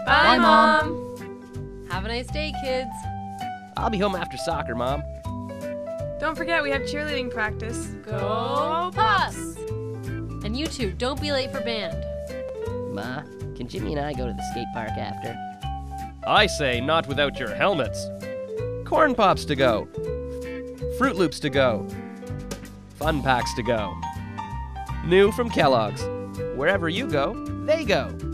Bye, Mom. Have a nice day, kids. I'll be home after soccer, Mom. Don't forget we have cheerleading practice. Go Puffs! And you two, don't be late for band. Ma, can Jimmy and I go to the skate park after? I say not without your helmets. Corn Pops to go. Fruit Loops to go. Fun Packs to go. New from Kellogg's. Wherever you go, they go.